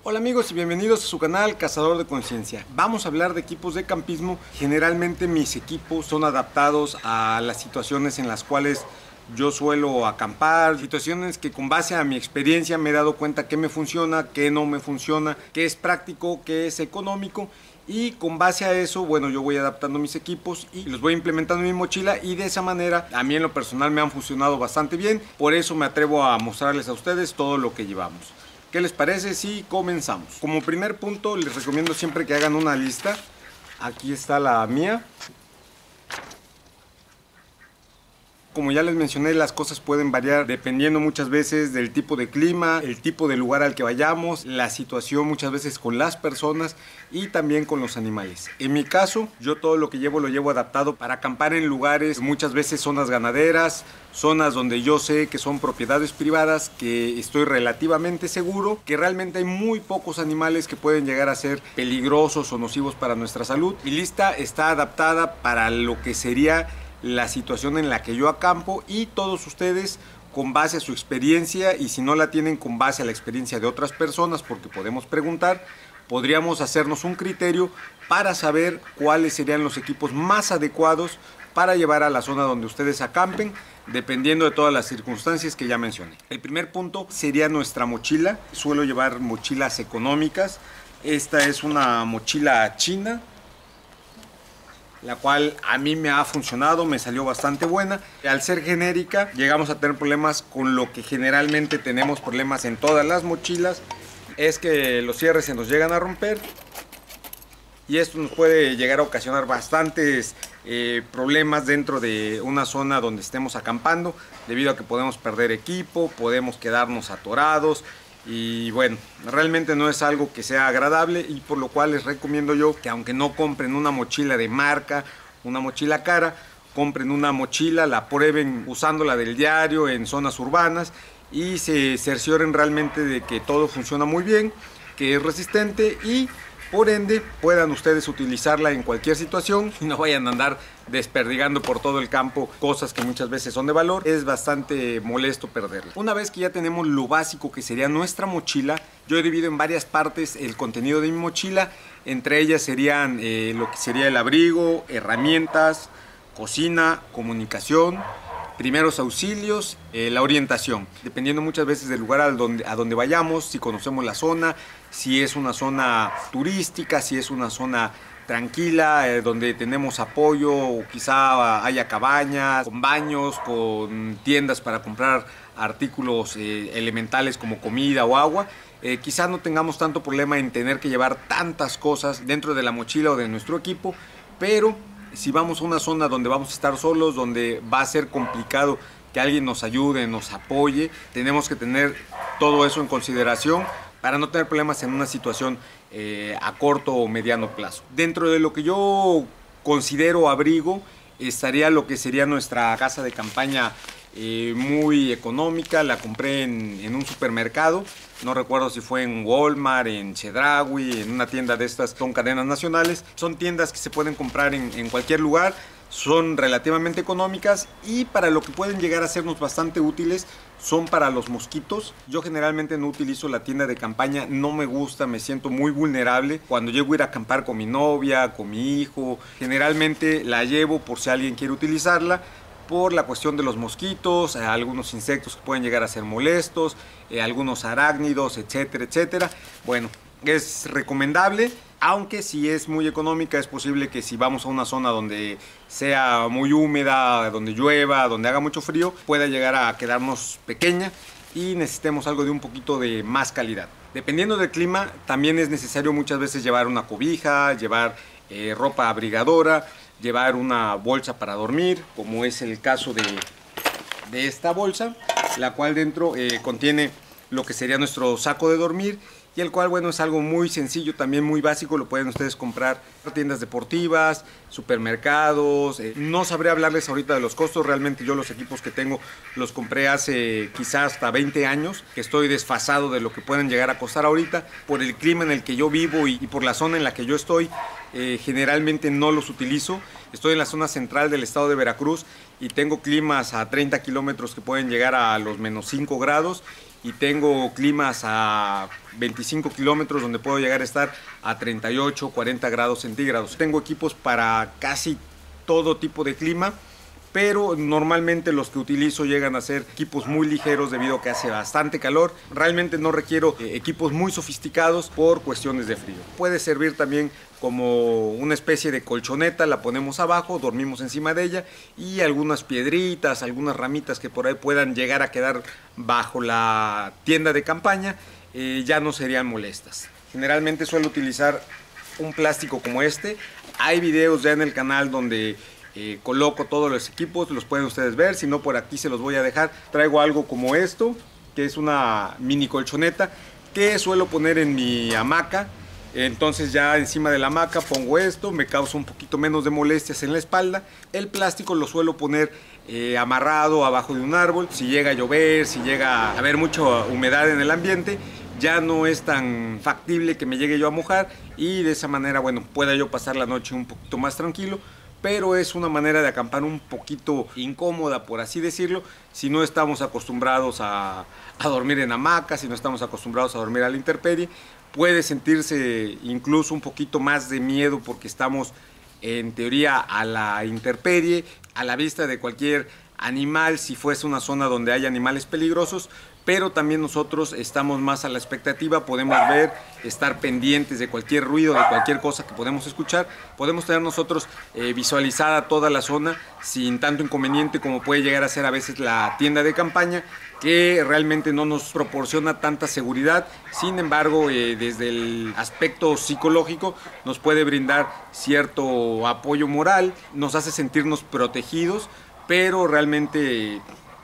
Hola amigos y bienvenidos a su canal Cazador de Conciencia. Vamos a hablar de equipos de campismo. Generalmente mis equipos son adaptados a las situaciones en las cuales yo suelo acampar, situaciones que con base a mi experiencia me he dado cuenta qué me funciona, qué no me funciona, qué es práctico, qué es económico. Y con base a eso, bueno, yo voy adaptando mis equipos y los voy implementando en mi mochila, y de esa manera a mí en lo personal me han funcionado bastante bien. Por eso me atrevo a mostrarles a ustedes todo lo que llevamos. ¿Qué les parece si comenzamos? Como primer punto les recomiendo siempre que hagan una lista. Aquí está la mía. Como ya les mencioné, las cosas pueden variar dependiendo muchas veces del tipo de clima, el tipo de lugar al que vayamos, la situación muchas veces con las personas y también con los animales. En mi caso, yo todo lo que llevo lo llevo adaptado para acampar en lugares, muchas veces zonas ganaderas, zonas donde yo sé que son propiedades privadas, que estoy relativamente seguro que realmente hay muy pocos animales que pueden llegar a ser peligrosos o nocivos para nuestra salud. Mi lista está adaptada para lo que sería la situación en la que yo acampo, y todos ustedes con base a su experiencia, y si no la tienen, con base a la experiencia de otras personas, porque podemos preguntar, podríamos hacernos un criterio para saber cuáles serían los equipos más adecuados para llevar a la zona donde ustedes acampen, dependiendo de todas las circunstancias que ya mencioné. El primer punto sería nuestra mochila. Suelo llevar mochilas económicas. Esta es una mochila china, la cual a mí me ha funcionado, me salió bastante buena. Al ser genérica, llegamos a tener problemas con lo que generalmente tenemos problemas en todas las mochilas, es que los cierres se nos llegan a romper, y esto nos puede llegar a ocasionar bastantes problemas dentro de una zona donde estemos acampando, debido a que podemos perder equipo, podemos quedarnos atorados. Y bueno, realmente no es algo que sea agradable, y por lo cual les recomiendo yo que, aunque no compren una mochila de marca, una mochila cara, compren una mochila, la prueben usándola del diario en zonas urbanas y se cercioren realmente de que todo funciona muy bien, que es resistente, y por ende puedan ustedes utilizarla en cualquier situación y no vayan a andar desperdigando por todo el campo cosas que muchas veces son de valor. Es bastante molesto perderla. Una vez que ya tenemos lo básico que sería nuestra mochila, yo he dividido en varias partes el contenido de mi mochila. Entre ellas serían lo que sería el abrigo, herramientas, cocina, comunicación, primeros auxilios, la orientación, dependiendo muchas veces del lugar a donde vayamos, si conocemos la zona, si es una zona turística, si es una zona tranquila, donde tenemos apoyo, o quizá haya cabañas, con baños, con tiendas para comprar artículos elementales como comida o agua. Quizá no tengamos tanto problema en tener que llevar tantas cosas dentro de la mochila o de nuestro equipo, pero si vamos a una zona donde vamos a estar solos, donde va a ser complicado que alguien nos ayude, nos apoye, tenemos que tener todo eso en consideración para no tener problemas en una situación a corto o mediano plazo. Dentro de lo que yo considero abrigo estaría lo que sería nuestra casa de campaña, muy económica. La compré en un supermercado, no recuerdo si fue en Walmart, en Chedraui, en una tienda de estas, son cadenas nacionales. Son tiendas que se pueden comprar en cualquier lugar, son relativamente económicas, y para lo que pueden llegar a sernos bastante útiles son para los mosquitos. Yo generalmente no utilizo la tienda de campaña, no me gusta, me siento muy vulnerable cuando llego a ir a acampar con mi novia, con mi hijo. Generalmente la llevo por si alguien quiere utilizarla, por la cuestión de los mosquitos, algunos insectos que pueden llegar a ser molestos, algunos arácnidos, etcétera, etcétera. Bueno, es recomendable, aunque si es muy económica, es posible que si vamos a una zona donde sea muy húmeda, donde llueva, donde haga mucho frío, pueda llegar a quedarnos pequeña y necesitemos algo de un poquito de más calidad. Dependiendo del clima, también es necesario muchas veces llevar una cobija, llevar ropa abrigadora, llevar una bolsa para dormir, como es el caso de esta bolsa, la cual dentro contiene lo que sería nuestro saco de dormir, y el cual, bueno, es algo muy sencillo, también muy básico. Lo pueden ustedes comprar en tiendas deportivas, supermercados. No sabré hablarles ahorita de los costos. Realmente yo los equipos que tengo los compré hace quizás hasta 20 años, que estoy desfasado de lo que pueden llegar a costar ahorita. Por el clima en el que yo vivo y por la zona en la que yo estoy, generalmente no los utilizo. Estoy en la zona central del estado de Veracruz y tengo climas a 30 kilómetros que pueden llegar a los -5 grados, y tengo climas a 25 kilómetros donde puedo llegar a estar a 38, 40 grados centígrados. Tengo equipos para casi todo tipo de clima, pero normalmente los que utilizo llegan a ser equipos muy ligeros debido a que hace bastante calor. Realmente no requiero equipos muy sofisticados por cuestiones de frío. Puede servir también como una especie de colchoneta, la ponemos abajo, dormimos encima de ella, y algunas piedritas, algunas ramitas que por ahí puedan llegar a quedar bajo la tienda de campaña ya no serían molestas. Generalmente suelo utilizar un plástico como este. Hay videos ya en el canal donde coloco todos los equipos, los pueden ustedes ver, si no por aquí se los voy a dejar. Traigo algo como esto, que es una mini colchoneta que suelo poner en mi hamaca. Entonces ya encima de la hamaca pongo esto, me causa un poquito menos de molestias en la espalda. El plástico lo suelo poner amarrado abajo de un árbol. Si llega a llover, si llega a haber mucha humedad en el ambiente, ya no es tan factible que me llegue yo a mojar, y de esa manera, bueno, pueda yo pasar la noche un poquito más tranquilo. Pero es una manera de acampar un poquito incómoda, por así decirlo, si no estamos acostumbrados a dormir en hamacas, si no estamos acostumbrados a dormir a la intemperie. Puede sentirse incluso un poquito más de miedo porque estamos en teoría a la intemperie, a la vista de cualquier animal, si fuese una zona donde hay animales peligrosos. Pero también nosotros estamos más a la expectativa, podemos ver, estar pendientes de cualquier ruido, de cualquier cosa que podemos escuchar. Podemos tener nosotros visualizada toda la zona sin tanto inconveniente como puede llegar a ser a veces la tienda de campaña, que realmente no nos proporciona tanta seguridad. Sin embargo, desde el aspecto psicológico nos puede brindar cierto apoyo moral, nos hace sentirnos protegidos, pero realmente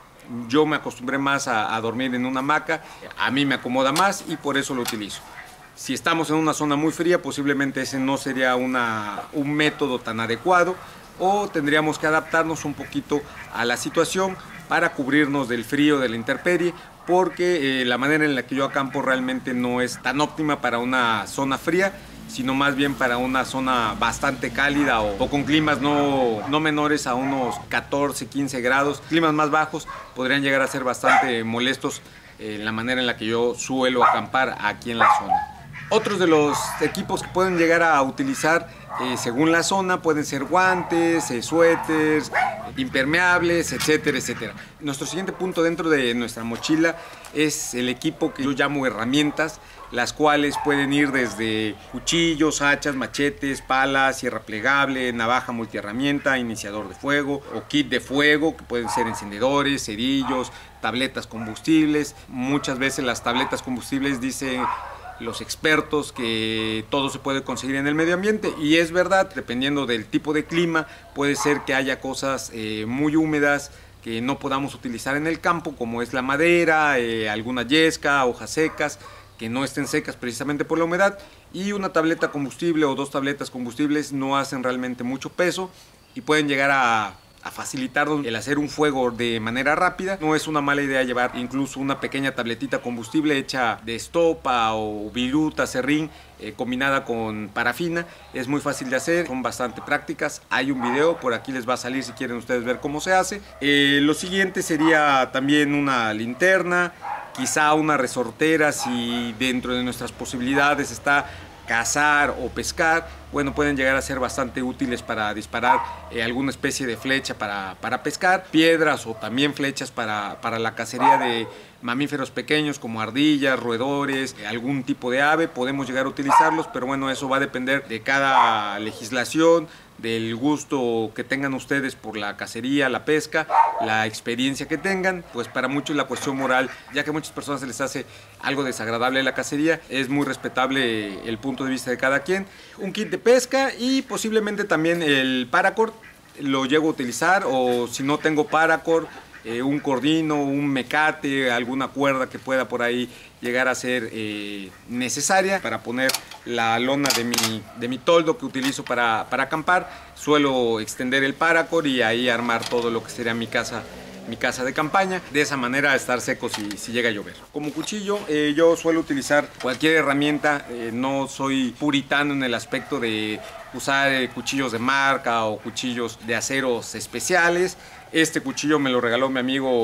yo me acostumbré más a dormir en una hamaca, a mí me acomoda más y por eso lo utilizo. Si estamos en una zona muy fría, posiblemente ese no sería un método tan adecuado, o tendríamos que adaptarnos un poquito a la situación para cubrirnos del frío, de la intemperie, porque la manera en la que yo acampo realmente no es tan óptima para una zona fría, sino más bien para una zona bastante cálida o con climas no menores a unos 14, 15 grados. Climas más bajos podrían llegar a ser bastante molestos en la manera en la que yo suelo acampar aquí en la zona. Otros de los equipos que pueden llegar a utilizar según la zona pueden ser guantes, suéteres, impermeables, etcétera, etcétera. Nuestro siguiente punto dentro de nuestra mochila es el equipo que yo llamo herramientas, las cuales pueden ir desde cuchillos, hachas, machetes, palas, sierra plegable, navaja multiherramienta, iniciador de fuego o kit de fuego, que pueden ser encendedores, cerillos, tabletas combustibles. Muchas veces las tabletas combustibles dicen los expertos que todo se puede conseguir en el medio ambiente, y es verdad, dependiendo del tipo de clima, puede ser que haya cosas muy húmedas que no podamos utilizar en el campo, como es la madera, alguna yesca, hojas secas, que no estén secas precisamente por la humedad, y una tableta combustible o dos tabletas combustibles no hacen realmente mucho peso y pueden llegar a facilitarnos el hacer un fuego de manera rápida. No es una mala idea llevar incluso una pequeña tabletita combustible hecha de estopa o viruta, serrín, combinada con parafina. Es muy fácil de hacer, son bastante prácticas. Hay un video, por aquí les va a salir si quieren ustedes ver cómo se hace. Lo siguiente sería también una linterna, quizá una resortera si dentro de nuestras posibilidades está cazar o pescar. Bueno, pueden llegar a ser bastante útiles para disparar alguna especie de flecha para pescar, piedras o también flechas para la cacería de mamíferos pequeños como ardillas, roedores, algún tipo de ave. Podemos llegar a utilizarlos, pero bueno, eso va a depender de cada legislación, del gusto que tengan ustedes por la cacería, la pesca, la experiencia que tengan. Pues para muchos la cuestión moral, ya que a muchas personas se les hace algo desagradable la cacería, es muy respetable el punto de vista de cada quien. Un kit de pesca y posiblemente también el paracord lo llego a utilizar, o si no tengo paracord, un cordino, un mecate, alguna cuerda que pueda por ahí llegar a ser necesaria para poner la lona de mi toldo que utilizo para acampar. Suelo extender el paracord y ahí armar todo lo que sería mi casa de campaña, de esa manera estar seco si llega a llover. Como cuchillo, yo suelo utilizar cualquier herramienta, no soy puritano en el aspecto de usar cuchillos de marca o cuchillos de aceros especiales. Este cuchillo me lo regaló mi amigo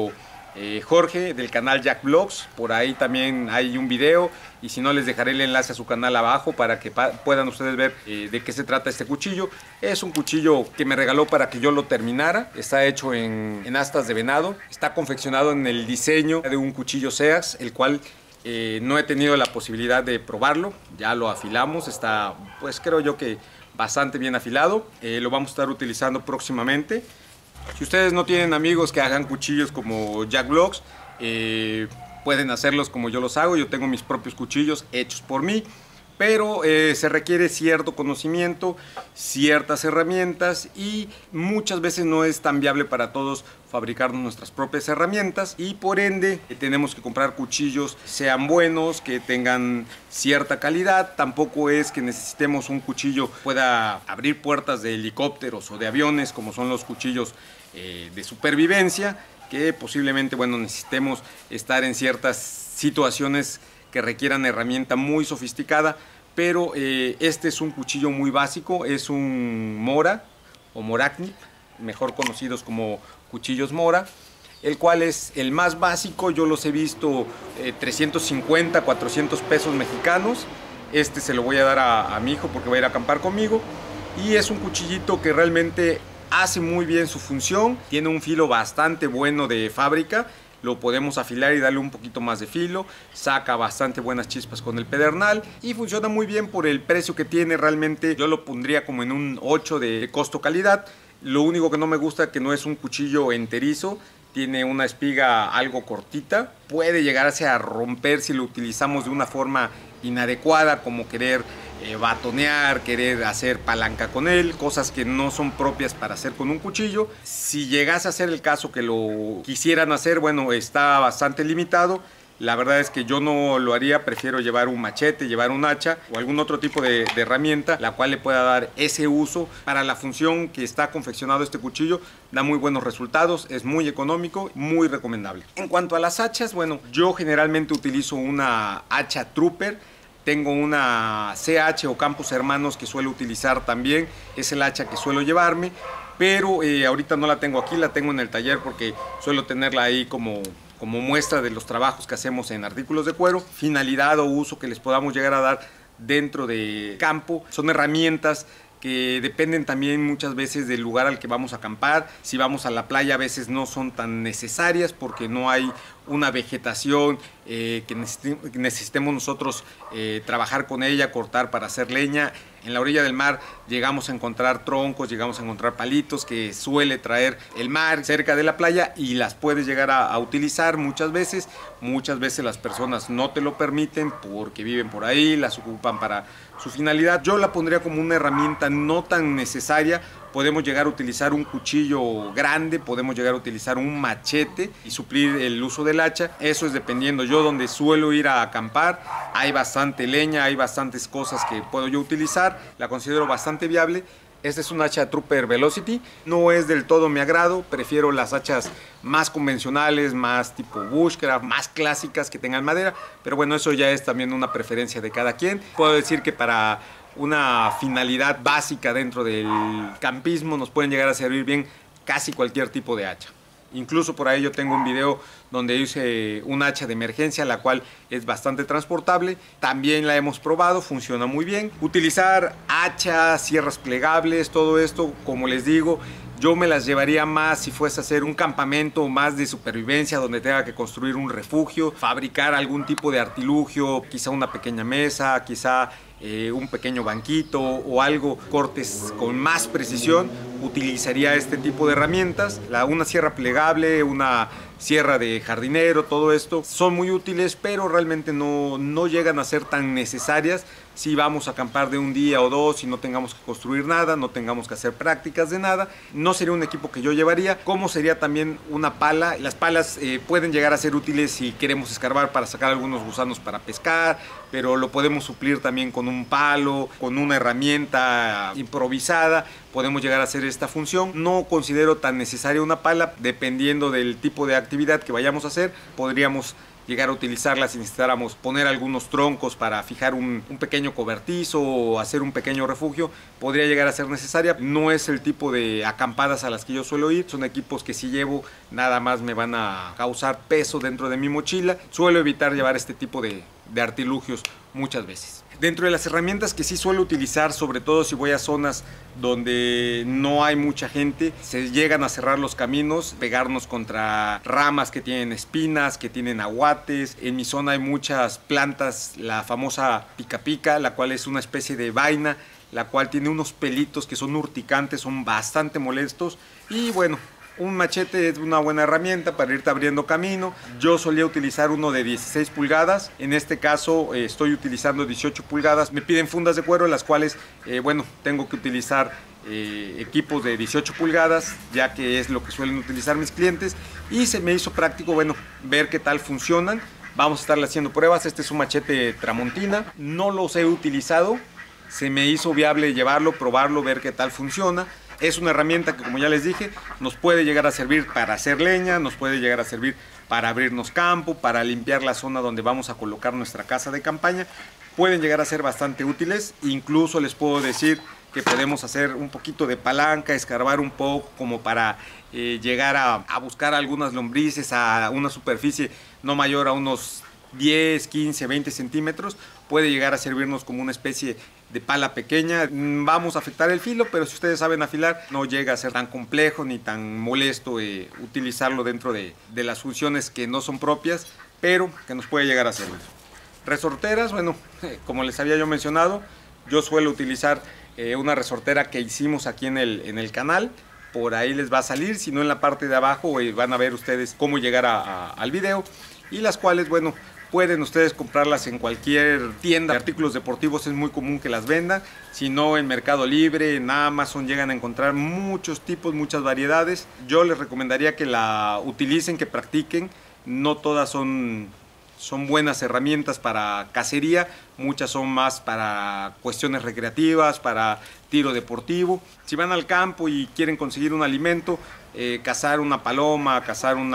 Jorge del canal Jack Vlogs. Por ahí también hay un video, y si no les dejaré el enlace a su canal abajo para que puedan ustedes ver de qué se trata este cuchillo. Es un cuchillo que me regaló para que yo lo terminara. Está hecho en astas de venado. Está confeccionado en el diseño de un cuchillo Sears, el cual no he tenido la posibilidad de probarlo. Ya lo afilamos, está pues creo yo que bastante bien afilado. Lo vamos a estar utilizando próximamente. Si ustedes no tienen amigos que hagan cuchillos como Jack Vlogs, pueden hacerlos como yo los hago. Yo tengo mis propios cuchillos hechos por mí, pero se requiere cierto conocimiento, ciertas herramientas, y muchas veces no es tan viable para todos fabricar nuestras propias herramientas, y por ende tenemos que comprar cuchillos sean buenos, que tengan cierta calidad. Tampoco es que necesitemos un cuchillo que pueda abrir puertas de helicópteros o de aviones, como son los cuchillos de supervivencia, que posiblemente, bueno, necesitemos estar en ciertas situaciones que requieran herramienta muy sofisticada. Pero este es un cuchillo muy básico, es un Mora o Morakni, mejor conocidos como cuchillos Mora, el cual es el más básico. Yo los he visto 350, 400 pesos mexicanos. Este se lo voy a dar a mi hijo porque va a ir a acampar conmigo, y es un cuchillito que realmente hace muy bien su función. Tiene un filo bastante bueno de fábrica. Lo podemos afilar y darle un poquito más de filo, saca bastante buenas chispas con el pedernal y funciona muy bien por el precio que tiene. Realmente yo lo pondría como en un 8 de costo-calidad. Lo único que no me gusta es que no es un cuchillo enterizo, tiene una espiga algo cortita, puede llegarse a romper si lo utilizamos de una forma inadecuada, como querer batonear, querer hacer palanca con él, cosas que no son propias para hacer con un cuchillo. Si llegase a ser el caso que lo quisieran hacer, bueno, está bastante limitado. La verdad es que yo no lo haría, prefiero llevar un machete, llevar un hacha o algún otro tipo de herramienta, la cual le pueda dar ese uso. Para la función que está confeccionado este cuchillo, da muy buenos resultados, es muy económico, muy recomendable. En cuanto a las hachas, bueno, yo generalmente utilizo una hacha Trooper. Tengo una CH o Campos Hermanos que suelo utilizar también, es el hacha que suelo llevarme, pero ahorita no la tengo aquí, la tengo en el taller porque suelo tenerla ahí como muestra de los trabajos que hacemos en artículos de cuero. Finalidad o uso que les podamos llegar a dar dentro de campo, son herramientas que dependen también muchas veces del lugar al que vamos a acampar. Si vamos a la playa, a veces no son tan necesarias porque no hay una vegetación que necesitemos nosotros trabajar con ella, cortar para hacer leña. En la orilla del mar llegamos a encontrar troncos, llegamos a encontrar palitos que suele traer el mar cerca de la playa y las puedes llegar a utilizar muchas veces. Muchas veces las personas no te lo permiten porque viven por ahí, las ocupan para su finalidad. Yo la pondría como una herramienta no tan necesaria. Podemos llegar a utilizar un cuchillo grande, podemos llegar a utilizar un machete y suplir el uso del hacha. Eso es dependiendo. Yo donde suelo ir a acampar hay bastante leña, hay bastantes cosas que puedo yo utilizar. La considero bastante viable. Esta es una hacha Trooper Velocity. No es del todo mi agrado. Prefiero las hachas más convencionales, más tipo bushcraft, más clásicas que tengan madera. Pero bueno, eso ya es también una preferencia de cada quien. Puedo decir que para una finalidad básica dentro del campismo nos pueden llegar a servir bien casi cualquier tipo de hacha. Incluso por ahí yo tengo un video donde hice un hacha de emergencia, la cual es bastante transportable. También la hemos probado, funciona muy bien. Utilizar hachas, sierras plegables, todo esto, como les digo, yo me las llevaría más si fuese a hacer un campamento más de supervivencia donde tenga que construir un refugio, fabricar algún tipo de artilugio, quizá una pequeña mesa, quizá un pequeño banquito o algo, cortes con más precisión. Utilizaría este tipo de herramientas. Una sierra plegable, una sierra de jardinero, todo esto son muy útiles, pero realmente no llegan a ser tan necesarias si vamos a acampar de un día o dos y no tengamos que construir nada, no tengamos que hacer prácticas de nada. No sería un equipo que yo llevaría, como sería también una pala. Las palas pueden llegar a ser útiles si queremos escarbar para sacar algunos gusanos para pescar, pero lo podemos suplir también con un palo, con una herramienta improvisada. Podemos llegar a hacer esta función. No considero tan necesaria una pala, dependiendo del tipo de actividad que vayamos a hacer. Podríamos llegar a utilizarla si necesitáramos poner algunos troncos para fijar un pequeño cobertizo o hacer un pequeño refugio, podría llegar a ser necesaria. No es el tipo de acampadas a las que yo suelo ir, son equipos que si llevo nada más me van a causar peso dentro de mi mochila. Suelo evitar llevar este tipo de artilugios muchas veces. Dentro de las herramientas que sí suelo utilizar, sobre todo si voy a zonas donde no hay mucha gente, se llegan a cerrar los caminos, pegarnos contra ramas que tienen espinas, que tienen aguates. En mi zona hay muchas plantas, la famosa pica pica, la cual es una especie de vaina, la cual tiene unos pelitos que son urticantes, son bastante molestos. Y bueno, un machete es una buena herramienta para irte abriendo camino. Yo solía utilizar uno de 16 pulgadas. En este caso estoy utilizando 18 pulgadas. Me piden fundas de cuero, las cuales, bueno, tengo que utilizar equipos de 18 pulgadas, ya que es lo que suelen utilizar mis clientes. Y se me hizo práctico, bueno, ver qué tal funcionan. Vamos a estarle haciendo pruebas. Este es un machete Tramontina. No los he utilizado. Se me hizo viable llevarlo, probarlo, ver qué tal funciona. Es una herramienta que, como ya les dije, nos puede llegar a servir para hacer leña, nos puede llegar a servir para abrirnos campo, para limpiar la zona donde vamos a colocar nuestra casa de campaña. Pueden llegar a ser bastante útiles. Incluso les puedo decir que podemos hacer un poquito de palanca, escarbar un poco como para llegar a buscar algunas lombrices a una superficie no mayor a unos 10, 15, 20 centímetros. Puede llegar a servirnos como una especie de pala pequeña. Vamos a afectar el filo, pero si ustedes saben afilar, no llega a ser tan complejo ni tan molesto utilizarlo dentro de las funciones que no son propias, pero que nos puede llegar a servir. Resorteras, bueno, como les había yo mencionado, yo suelo utilizar una resortera que hicimos aquí en el canal. Por ahí les va a salir, si no en la parte de abajo van a ver ustedes cómo llegar al video, y las cuales, bueno, pueden ustedes comprarlas en cualquier tienda de artículos deportivos, es muy común que las vendan. Si no, en Mercado Libre, en Amazon llegan a encontrar muchos tipos, muchas variedades. Yo les recomendaría que la utilicen, que practiquen. No todas son buenas herramientas para cacería, muchas son más para cuestiones recreativas, para tiro deportivo. Si van al campo y quieren conseguir un alimento, cazar una paloma, cazar un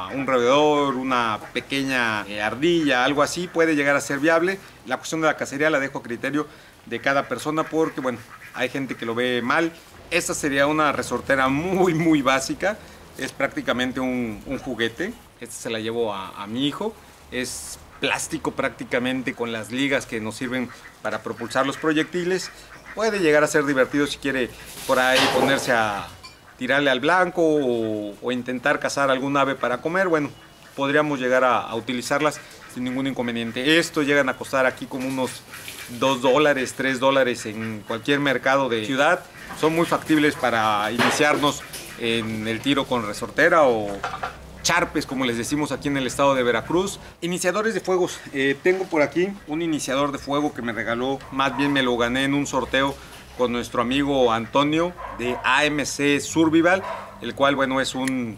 roedor, una pequeña ardilla, algo así, puede llegar a ser viable. La cuestión de la cacería la dejo a criterio de cada persona, porque bueno, hay gente que lo ve mal. Esta sería una resortera muy básica, es prácticamente un juguete. Esta se la llevo a mi hijo. Es plástico prácticamente, con las ligas que nos sirven para propulsar los proyectiles. Puede llegar a ser divertido si quiere por ahí ponerse a tirarle al blanco o intentar cazar algún ave para comer. Bueno, podríamos llegar a utilizarlas sin ningún inconveniente. Estos llegan a costar aquí como unos $2, $3 en cualquier mercado de ciudad. Son muy factibles para iniciarnos en el tiro con resortera o charpes, como les decimos aquí en el estado de Veracruz. Iniciadores de fuegos, tengo por aquí un iniciador de fuego que me regaló, más bien me lo gané en un sorteo con nuestro amigo Antonio de AMC Survival, el cual, bueno, es un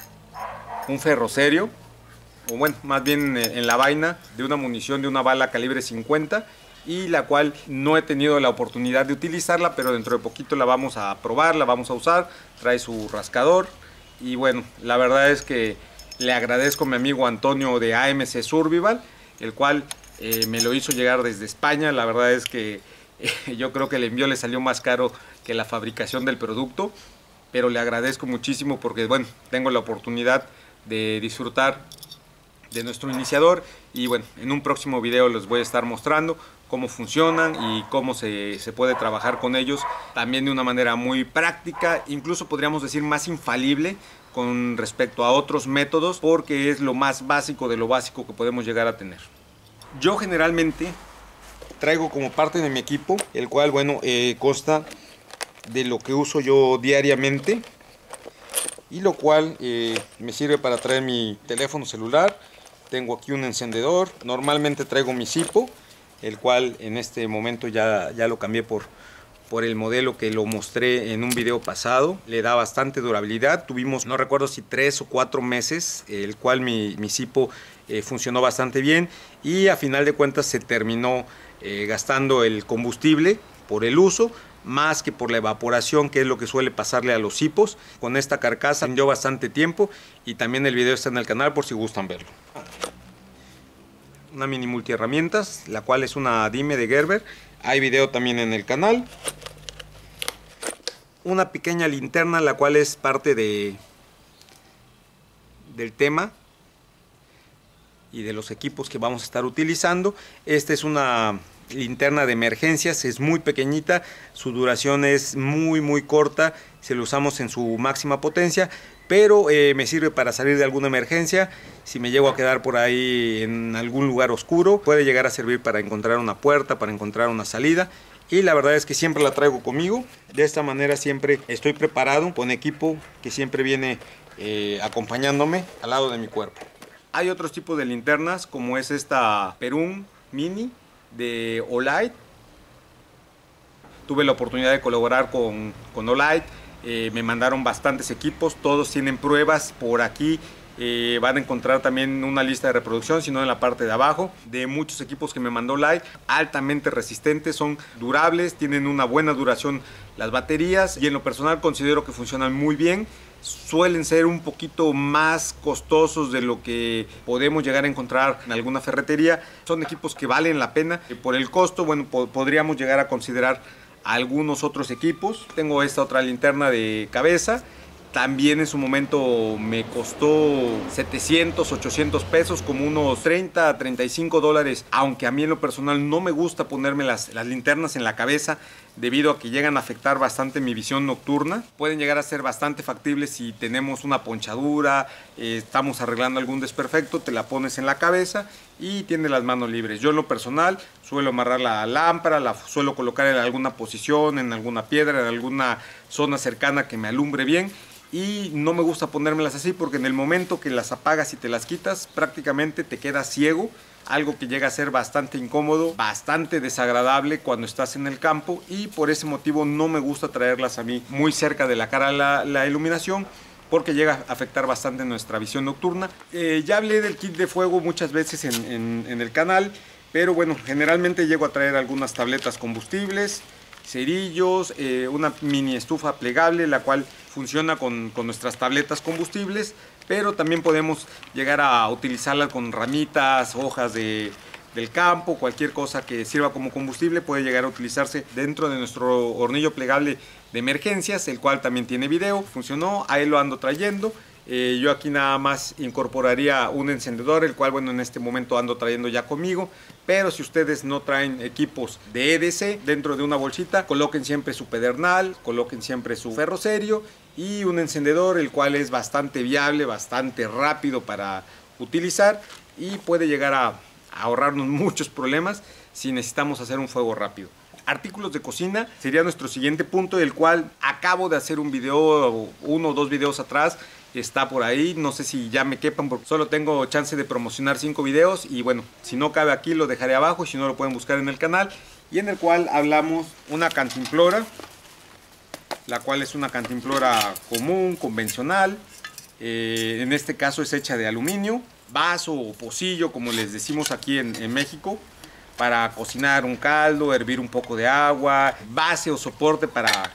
ferrocerio, o bueno, más bien en la vaina de una munición de una bala calibre 50, y la cual no he tenido la oportunidad de utilizarla, pero dentro de poquito la vamos a probar, la vamos a usar. Trae su rascador. Y bueno, la verdad es que le agradezco a mi amigo Antonio de AMC Survival, el cual me lo hizo llegar desde España. La verdad es que yo creo que el envío le salió más caro que la fabricación del producto, pero le agradezco muchísimo porque, bueno, tengo la oportunidad de disfrutar de nuestro iniciador. Y bueno, en un próximo video les voy a estar mostrando cómo funcionan y cómo se puede trabajar con ellos, también de una manera muy práctica, incluso podríamos decir más infalible con respecto a otros métodos, porque es lo más básico de lo básico que podemos llegar a tener. Yo generalmente traigo como parte de mi equipo, el cual, bueno, consta de lo que uso yo diariamente, y lo cual me sirve para traer mi teléfono celular. Tengo aquí un encendedor, normalmente traigo mi Zippo, el cual en este momento ya lo cambié por el modelo que lo mostré en un video pasado. Le da bastante durabilidad. Tuvimos, no recuerdo si 3 o 4 meses, el cual mi Zippo funcionó bastante bien, y a final de cuentas se terminó gastando el combustible por el uso, más que por la evaporación, que es lo que suele pasarle a los Zippos. Con esta carcasa dio bastante tiempo, y también el video está en el canal por si gustan verlo. una mini multiherramientas, la cual es una Dyme de Gerber. Hay video también en el canal. Una pequeña linterna, la cual es parte del tema y de los equipos que vamos a estar utilizando. Esta es una linterna de emergencias, es muy pequeñita, su duración es muy corta, si lo usamos en su máxima potencia, pero me sirve para salir de alguna emergencia. Si me llego a quedar por ahí en algún lugar oscuro, puede llegar a servir para encontrar una puerta, para encontrar una salida. Y la verdad es que siempre la traigo conmigo. De esta manera siempre estoy preparado con equipo que siempre viene acompañándome al lado de mi cuerpo. Hay otros tipos de linternas, como es esta Perun Mini de Olight. Tuve la oportunidad de colaborar con Olight. Me mandaron bastantes equipos, todos tienen pruebas por aquí. Van a encontrar también una lista de reproducción, si no en la parte de abajo, de muchos equipos que me mandó Olight, altamente resistentes, son durables, tienen una buena duración las baterías y en lo personal considero que funcionan muy bien. Suelen ser un poquito más costosos de lo que podemos llegar a encontrar en alguna ferretería. Son equipos que valen la pena. Por el costo, bueno, podríamos llegar a considerar algunos otros equipos. Tengo esta otra linterna de cabeza. También en su momento me costó 700, 800 pesos, como unos 30 a 35 dólares. Aunque a mí en lo personal no me gusta ponerme las linternas en la cabeza debido a que llegan a afectar bastante mi visión nocturna. Pueden llegar a ser bastante factibles si tenemos una ponchadura, estamos arreglando algún desperfecto, te la pones en la cabeza y tienes las manos libres. Yo en lo personal suelo amarrar la lámpara, la suelo colocar en alguna posición, en alguna piedra, en alguna zona cercana que me alumbre bien. Y no me gusta ponérmelas así porque en el momento que las apagas y te las quitas prácticamente te quedas ciego, algo que llega a ser bastante incómodo, bastante desagradable cuando estás en el campo, y por ese motivo no me gusta traerlas a mí muy cerca de la cara la iluminación, porque llega a afectar bastante nuestra visión nocturna. Ya hablé del kit de fuego muchas veces en el canal, pero bueno, generalmente llego a traer algunas tabletas combustibles, cerillos, una mini estufa plegable, la cual funciona con nuestras tabletas combustibles, pero también podemos llegar a utilizarla con ramitas, hojas del campo, cualquier cosa que sirva como combustible puede llegar a utilizarse dentro de nuestro hornillo plegable de emergencias, el cual también tiene video. Funcionó, ahí lo ando trayendo. Yo aquí nada más incorporaría un encendedor, el cual bueno en este momento ando trayendo ya conmigo, pero si ustedes no traen equipos de EDC dentro de una bolsita, coloquen siempre su pedernal, coloquen siempre su ferrocerio y un encendedor, el cual es bastante viable, bastante rápido para utilizar y puede llegar a ahorrarnos muchos problemas si necesitamos hacer un fuego rápido. Artículos de cocina sería nuestro siguiente punto, del cual acabo de hacer un video, 1 o 2 videos atrás. Está por ahí, no sé si ya me quepan porque solo tengo chance de promocionar 5 videos y bueno, si no cabe aquí lo dejaré abajo, si no lo pueden buscar en el canal, y en el cual hablamos una cantimplora, la cual es una cantimplora común, convencional. En este caso es hecha de aluminio, vaso o pocillo como les decimos aquí en México, para cocinar un caldo, hervir un poco de agua, base o soporte para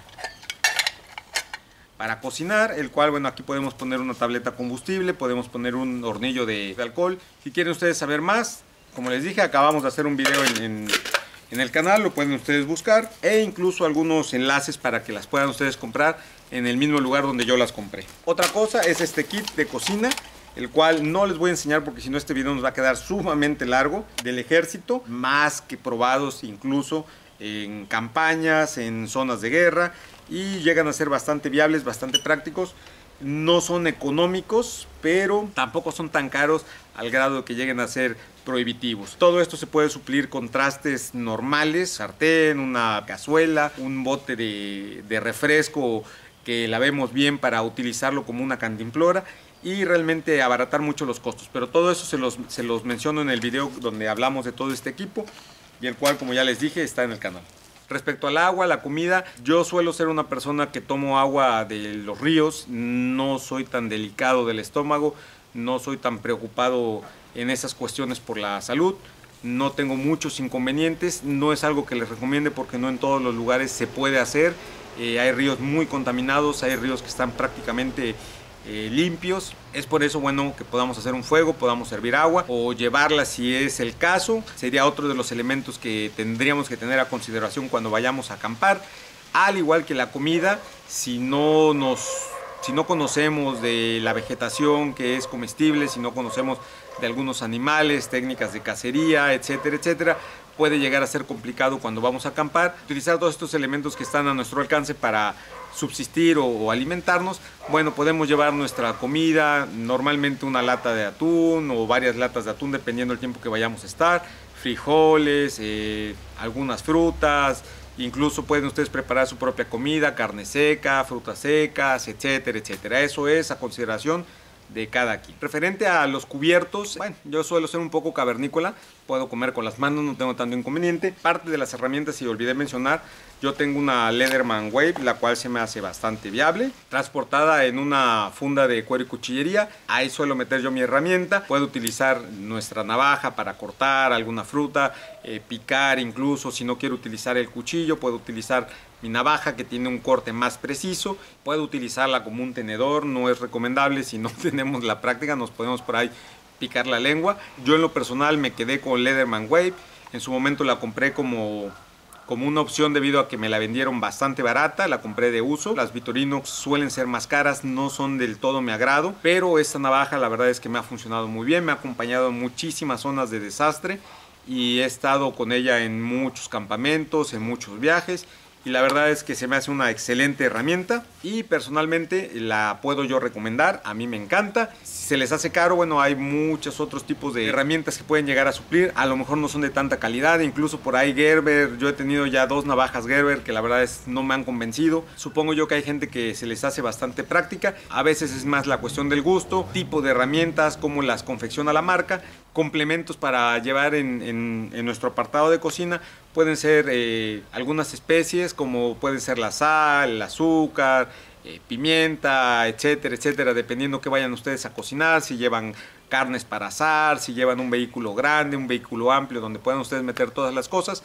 cocinar, el cual bueno aquí podemos poner una tableta combustible, podemos poner un hornillo de alcohol. Si quieren ustedes saber más, como les dije, acabamos de hacer un video en el canal, lo pueden ustedes buscar, e incluso algunos enlaces para que las puedan ustedes comprar en el mismo lugar donde yo las compré. Otra cosa es este kit de cocina, el cual no les voy a enseñar porque si no este video nos va a quedar sumamente largo, del ejército, más que probados incluso en campañas, en zonas de guerra, y llegan a ser bastante viables, bastante prácticos. No son económicos, pero tampoco son tan caros al grado de que lleguen a ser prohibitivos. Todo esto se puede suplir con trastes normales, sartén, una cazuela, un bote de refresco que lavemos bien para utilizarlo como una cantimplora y realmente abaratar mucho los costos. Pero todo eso se los menciono en el video donde hablamos de todo este equipo, y el cual, como ya les dije, está en el canal. Respecto al agua, la comida, yo suelo ser una persona que tomo agua de los ríos, no soy tan delicado del estómago, no soy tan preocupado en esas cuestiones por la salud, no tengo muchos inconvenientes, no es algo que les recomiende porque no en todos los lugares se puede hacer. Hay ríos muy contaminados, hay ríos que están prácticamente limpios. Es por eso bueno que podamos hacer un fuego, podamos servir agua o llevarla si es el caso. Sería otro de los elementos que tendríamos que tener a consideración cuando vayamos a acampar. Al igual que la comida, si no conocemos de la vegetación que es comestible, si no conocemos de algunos animales, técnicas de cacería, etcétera, etcétera, puede llegar a ser complicado cuando vamos a acampar. Utilizar todos estos elementos que están a nuestro alcance para subsistir o alimentarnos. Bueno, podemos llevar nuestra comida, normalmente una lata de atún o varias latas de atún dependiendo del tiempo que vayamos a estar, frijoles, algunas frutas. Incluso pueden ustedes preparar su propia comida, carne seca, frutas secas, etcétera, etcétera. Eso es a consideración de cada quien. Referente a los cubiertos, bueno, yo suelo ser un poco cavernícola, puedo comer con las manos, no tengo tanto inconveniente. Parte de las herramientas, si olvidé mencionar, yo tengo una Leatherman Wave, la cual se me hace bastante viable, transportada en una funda de cuero y cuchillería. Ahí suelo meter yo mi herramienta. Puedo utilizar nuestra navaja para cortar alguna fruta, picar, incluso si no quiero utilizar el cuchillo, puedo utilizar mi navaja que tiene un corte más preciso. Puedo utilizarla como un tenedor, no es recomendable si no tenemos la práctica, nos podemos por ahí picar la lengua. Yo en lo personal me quedé con Leatherman Wave. En su momento la compré como una opción debido a que me la vendieron bastante barata, la compré de uso. Las Victorinox suelen ser más caras, no son del todo mi agrado, pero esta navaja la verdad es que me ha funcionado muy bien, me ha acompañado en muchísimas zonas de desastre y he estado con ella en muchos campamentos, en muchos viajes. Y la verdad es que se me hace una excelente herramienta y personalmente la puedo yo recomendar, a mí me encanta. Si se les hace caro, bueno, hay muchos otros tipos de herramientas que pueden llegar a suplir, a lo mejor no son de tanta calidad, incluso por ahí Gerber, yo he tenido ya 2 navajas Gerber que la verdad es no me han convencido. Supongo yo que hay gente que se les hace bastante práctica, a veces es más la cuestión del gusto, tipo de herramientas, cómo las confecciona la marca. Complementos para llevar en nuestro apartado de cocina pueden ser algunas especies como puede ser la sal, el azúcar, pimienta, etcétera, etcétera, dependiendo que vayan ustedes a cocinar, si llevan carnes para asar, si llevan un vehículo grande, un vehículo amplio donde puedan ustedes meter todas las cosas.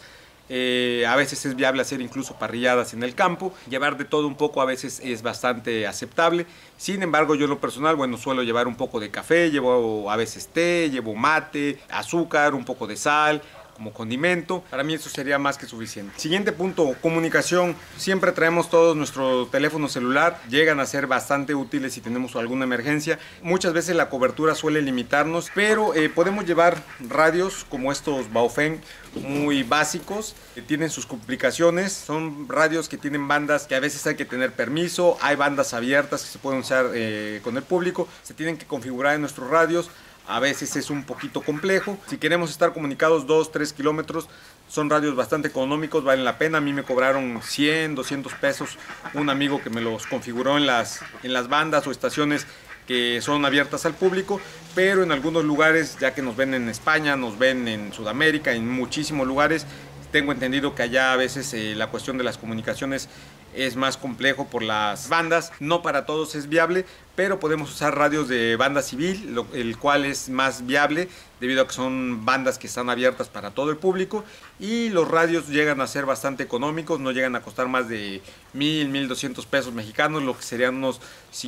A veces es viable hacer incluso parrilladas en el campo. Llevar de todo un poco a veces es bastante aceptable. Sin embargo, yo en lo personal, bueno, suelo llevar un poco de café, llevo a veces té, llevo mate, azúcar, un poco de sal como condimento. Para mí eso sería más que suficiente. Siguiente punto, comunicación. Siempre traemos todos nuestro teléfono celular. Llegan a ser bastante útiles si tenemos alguna emergencia. Muchas veces la cobertura suele limitarnos, pero podemos llevar radios como estos Baofeng muy básicos, que tienen sus complicaciones. Son radios que tienen bandas que a veces hay que tener permiso. Hay bandas abiertas que se pueden usar con el público. Se tienen que configurar en nuestros radios. A veces es un poquito complejo. Si queremos estar comunicados 2-3 kilómetros, son radios bastante económicos, valen la pena. A mí me cobraron 100, 200 pesos un amigo que me los configuró en las bandas o estaciones que son abiertas al público, pero en algunos lugares, ya que nos ven en España, nos ven en Sudamérica, en muchísimos lugares, tengo entendido que allá a veces la cuestión de las comunicaciones es más complejo por las bandas. No para todos es viable, pero podemos usar radios de banda civil, el cual es más viable debido a que son bandas que están abiertas para todo el público, y los radios llegan a ser bastante económicos, no llegan a costar más de 1,200 pesos mexicanos, lo que serían unos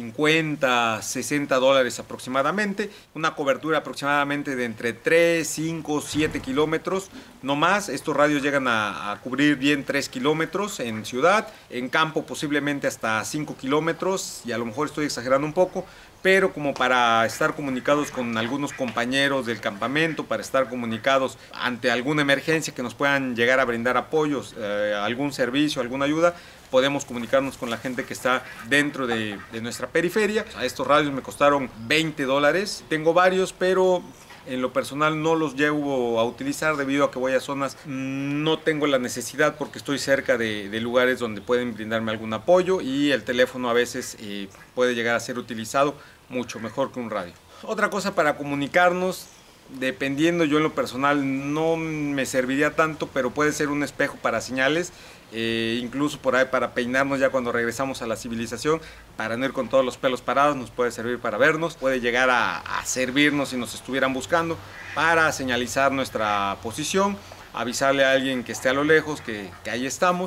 50, 60 dólares aproximadamente. Una cobertura aproximadamente de entre 3, 5, 7 kilómetros, no más. Estos radios llegan a cubrir bien 3 kilómetros en ciudad, en campo posiblemente hasta 5 kilómetros, y a lo mejor estoy exagerando un poco, pero como para estar comunicados con algunos compañeros del campamento, para estar comunicados ante alguna emergencia que nos puedan llegar a brindar apoyos, algún servicio, alguna ayuda, podemos comunicarnos con la gente que está dentro de nuestra periferia. Estos radios me costaron 20 dólares, tengo varios, pero en lo personal no los llevo a utilizar debido a que voy a zonas, no tengo la necesidad porque estoy cerca de lugares donde pueden brindarme algún apoyo, y el teléfono a veces puede llegar a ser utilizado mucho mejor que un radio. Otra cosa para comunicarnos, dependiendo, yo en lo personal no me serviría tanto, pero puede ser un espejo para señales, incluso por ahí para peinarnos ya cuando regresamos a la civilización, para no ir con todos los pelos parados, nos puede servir para vernos, puede llegar a servirnos si nos estuvieran buscando, para señalizar nuestra posición, avisarle a alguien que esté a lo lejos que ahí estamos.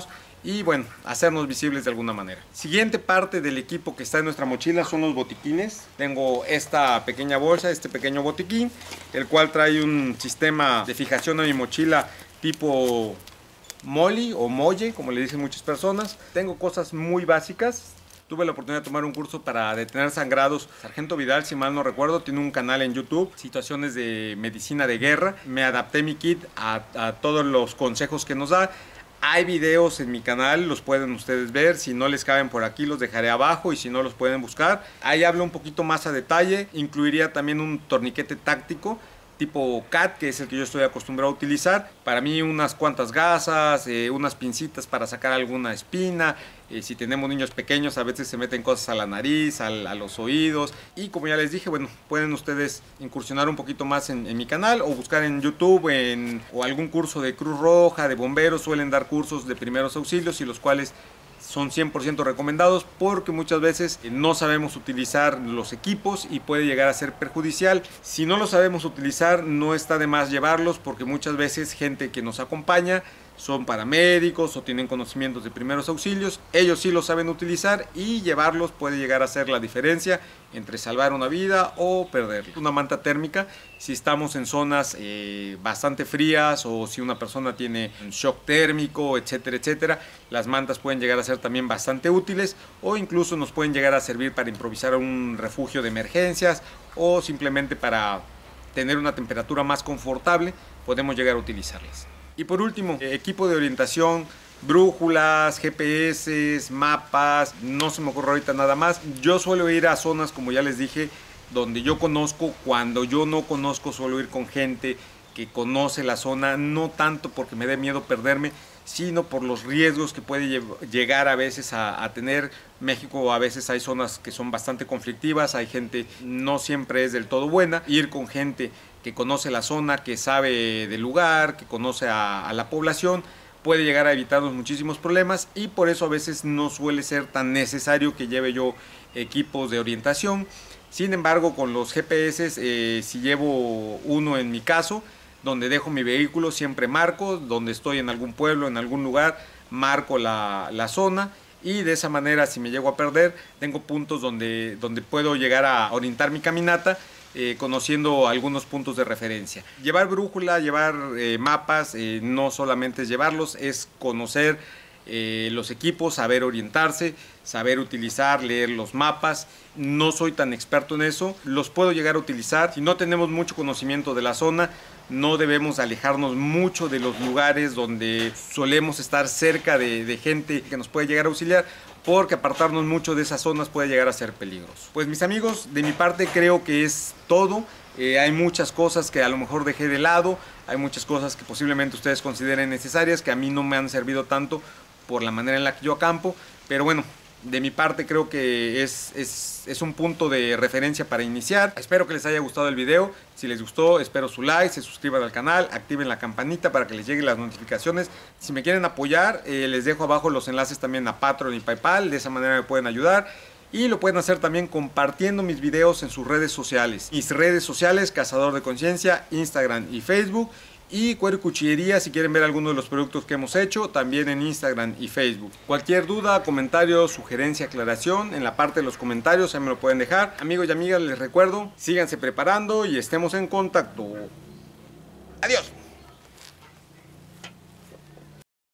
y bueno, hacernos visibles de alguna manera. Siguiente parte del equipo que está en nuestra mochila son los botiquines. Tengo esta pequeña bolsa, este pequeño botiquín, el cual trae un sistema de fijación a mi mochila tipo Molly o Molle, como le dicen muchas personas. Tengo cosas muy básicas. Tuve la oportunidad de tomar un curso para detener sangrados. Sargento Vidal, si mal no recuerdo, tiene un canal en YouTube, situaciones de medicina de guerra. Me adapté mi kit a todos los consejos que nos da. Hay videos en mi canal, los pueden ustedes ver. Si no les caben por aquí, los dejaré abajo, y si no, los pueden buscar. Ahí hablo un poquito más a detalle. Incluiría también un torniquete táctico tipo CAT, que es el que yo estoy acostumbrado a utilizar. Para mí, unas cuantas gasas, unas pincitas para sacar alguna espina. Si tenemos niños pequeños, a veces se meten cosas a la nariz, a los oídos. Y como ya les dije, bueno, pueden ustedes incursionar un poquito más en mi canal, o buscar en YouTube o algún curso de Cruz Roja, de bomberos. Suelen dar cursos de primeros auxilios, y los cuales son 100% recomendados, porque muchas veces no sabemos utilizar los equipos y puede llegar a ser perjudicial. Si no lo sabemos utilizar, no está de más llevarlos, porque muchas veces gente que nos acompaña son paramédicos o tienen conocimientos de primeros auxilios. Ellos sí lo saben utilizar, y llevarlos puede llegar a ser la diferencia entre salvar una vida o perderla. Una manta térmica si estamos en zonas bastante frías, o si una persona tiene un shock térmico, etcétera, etcétera. Las mantas pueden llegar a ser también bastante útiles, o incluso nos pueden llegar a servir para improvisar un refugio de emergencias, o simplemente para tener una temperatura más confortable. Podemos llegar a utilizarlas. Y por último, equipo de orientación, brújulas, GPS, mapas. No se me ocurre ahorita nada más. Yo suelo ir a zonas, como ya les dije, donde yo conozco. Cuando yo no conozco, suelo ir con gente que conoce la zona, no tanto porque me dé miedo perderme, sino por los riesgos que puede llegar a veces a tener. México, a veces hay zonas que son bastante conflictivas, hay gente, no siempre es del todo buena. Ir con gente que conoce la zona, que sabe del lugar, que conoce a la población, puede llegar a evitarnos muchísimos problemas, y por eso a veces no suele ser tan necesario que lleve yo equipos de orientación. Sin embargo, con los GPS, si llevo uno en mi caso, donde dejo mi vehículo, siempre marco, donde estoy en algún pueblo, en algún lugar, marco la zona, y de esa manera, si me llego a perder, tengo puntos donde puedo llegar a orientar mi caminata, conociendo algunos puntos de referencia. Llevar brújula, llevar mapas, no solamente es llevarlos, es conocer los equipos, saber orientarse, saber utilizar, leer los mapas. No soy tan experto en eso, los puedo llegar a utilizar. Si no tenemos mucho conocimiento de la zona, no debemos alejarnos mucho de los lugares donde solemos estar cerca de gente que nos puede llegar a auxiliar, porque apartarnos mucho de esas zonas puede llegar a ser peligroso. Pues mis amigos, de mi parte creo que es todo. Hay muchas cosas que a lo mejor dejé de lado, hay muchas cosas que posiblemente ustedes consideren necesarias, que a mí no me han servido tanto por la manera en la que yo acampo, pero bueno, de mi parte creo que es un punto de referencia para iniciar. Espero que les haya gustado el video. Si les gustó, espero su like, se suscriban al canal, activen la campanita para que les lleguen las notificaciones. Si me quieren apoyar, les dejo abajo los enlaces también a Patreon y PayPal. De esa manera me pueden ayudar. Y lo pueden hacer también compartiendo mis videos en sus redes sociales. Mis redes sociales: Cazador de Conciencia, Instagram y Facebook. Y Cuero y Cuchillería, si quieren ver alguno de los productos que hemos hecho, también en Instagram y Facebook. Cualquier duda, comentario, sugerencia, aclaración, en la parte de los comentarios ahí me lo pueden dejar. Amigos y amigas, les recuerdo, síganse preparando y estemos en contacto. Adiós.